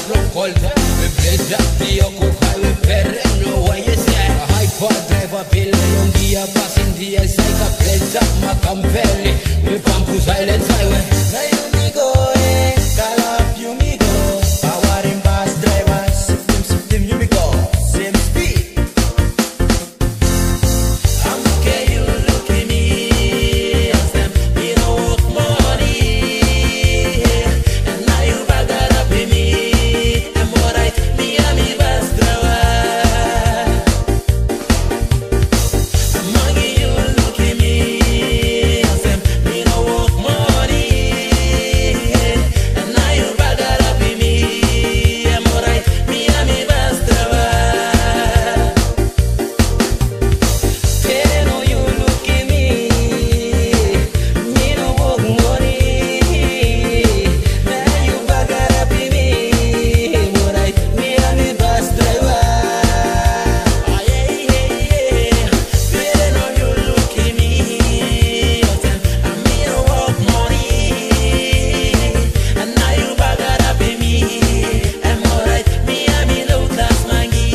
from Colta. We blaze up the Occupy, we perreno, what you say? A hyper driver, Pele, on the passing the Saika, plays up Macampelli. We Pampus Island Highway. Now you me go, call up you me go. Power in bus drivers, system, you me go. Same speed. I'm okay, you look at me. I said, me no work money. And now you back that up with me. I'm alright, me and me bus driver. I'm mugging you, look at me. I said, me no work money. And now you back that up with me. I'm alright, me and me bus driver. Pero you look at me, me no work money. Now you back it up with me, alright, me and me bus driver. Ah yeah yeah. Pero you look at me, me no work money. And now you back it up with me, I'm alright, me and me low class mangi.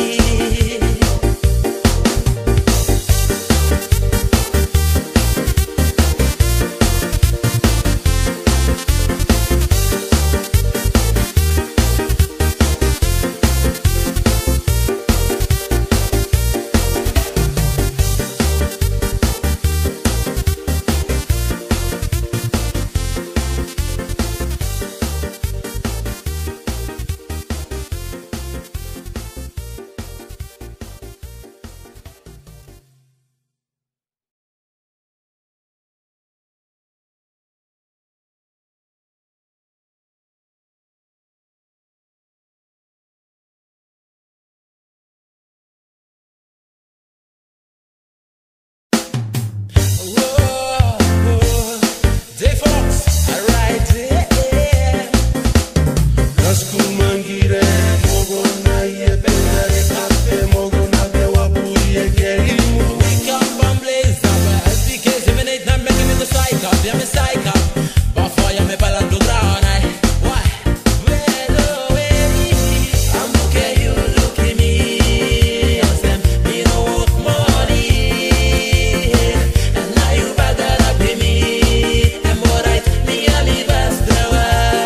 J-Fox, alright, yeah. Nasku mangire, mogo na ye bengare kafe, mogo na bewa buri ye kerimu. We come from Blaze up, SDK 78, not making me the psych up, yeah, me psych up. But for you, me pala to ground, why? Well, I'm okay, you look at me. I said, me no work money. And now you back that up with me. I'm alright, me and me bus driver.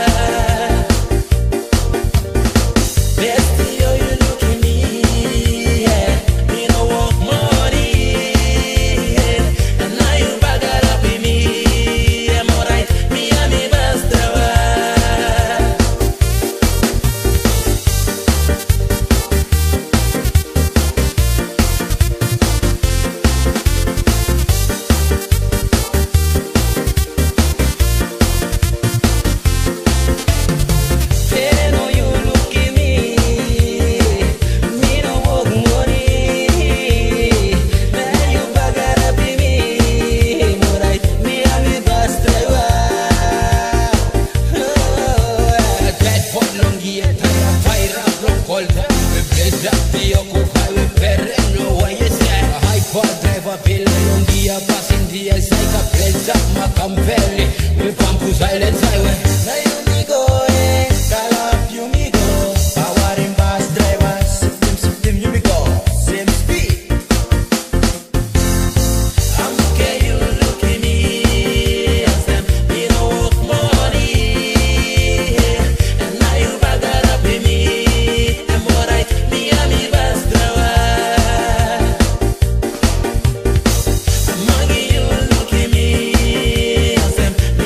Bestie, oh, you look at me, yeah. Me no work money. And now you back that up with me. I'm alright, me and me bus driver. Pero you look at me, me no work money. Now you back it up with me, alright, me and me bus driver. Dreadful lungi and fire from Colta. We blaze up the Occupy, we perreno, what you say? A hyper driver, Pele, lungi, passing the Saika, plays up Macampelli. We Pampus Island Highway. Now you me go, call up you me go. Power in bus drivers, system, you me go. Same speed. I'm okay, you look at me. I said, me no work money. And now you back that up with me. I'm alright, me and me bus driver. I'm mugging you, look at me. I said, me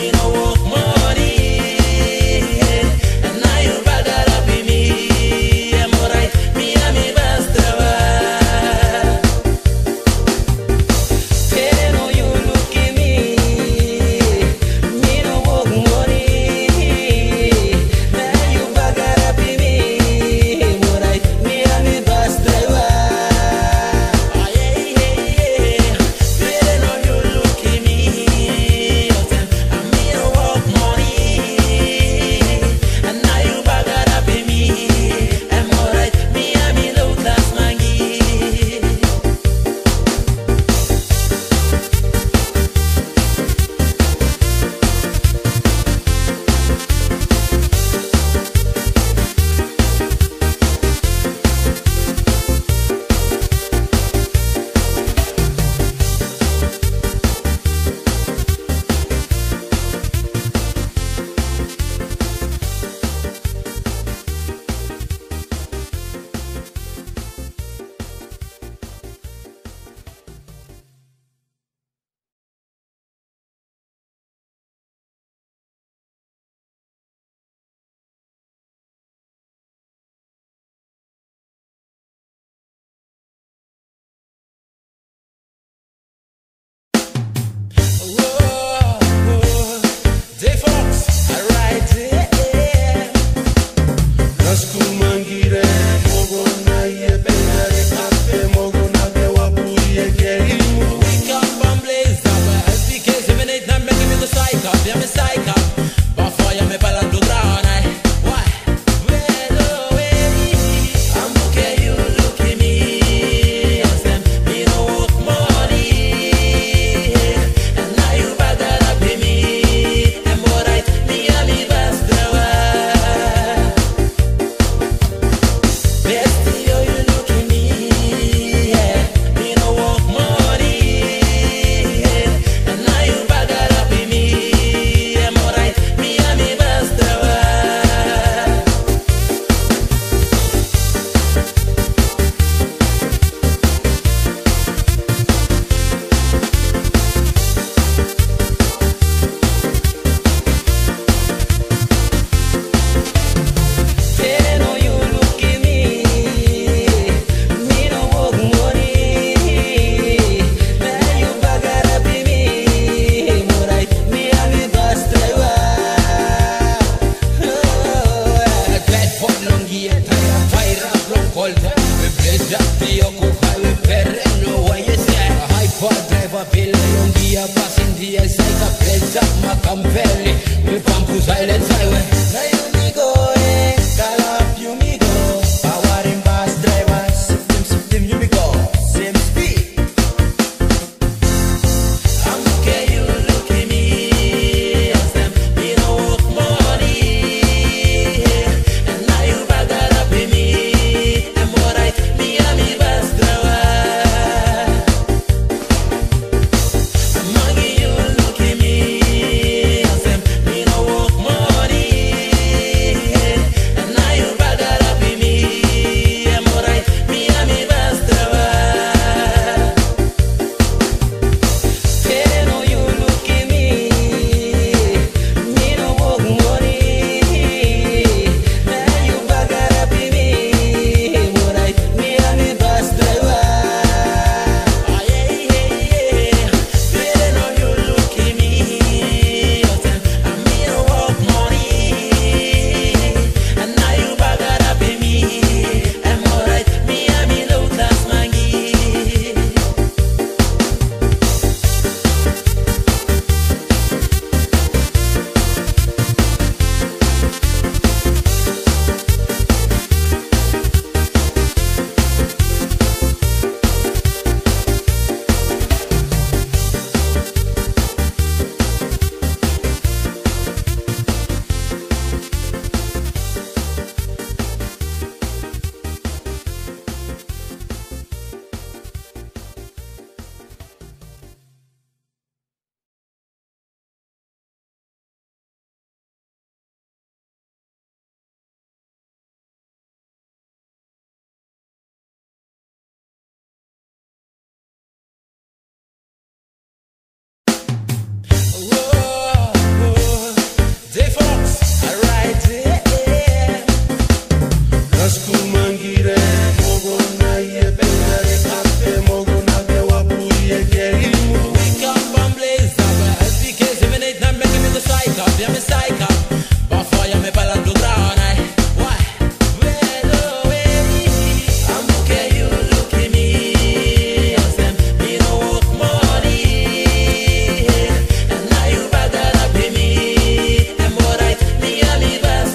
Raskumangire mogona ye bengare kafe mogona be wabuye gerimu. We come from blaze up, SPK 78, now making me the psych up, yeah me psych up. But for you me balance to ground, why? Well away, I'm looking you, look at me. Yes, them, me no work money. And now you bugger up with me. I'm alright, me and me best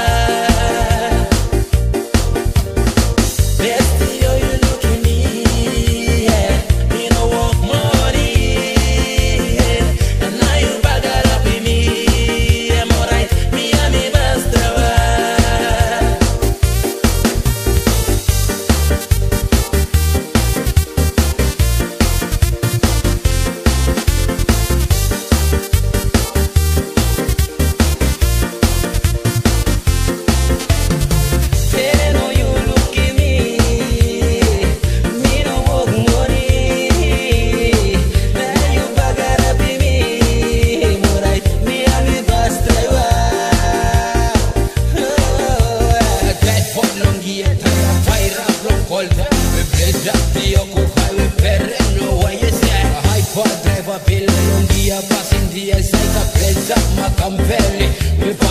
you look at me, yeah. Me no work money. And now you bugger up with me. I'm alright, me and me best Passin' dia sai ca plezza ma campelli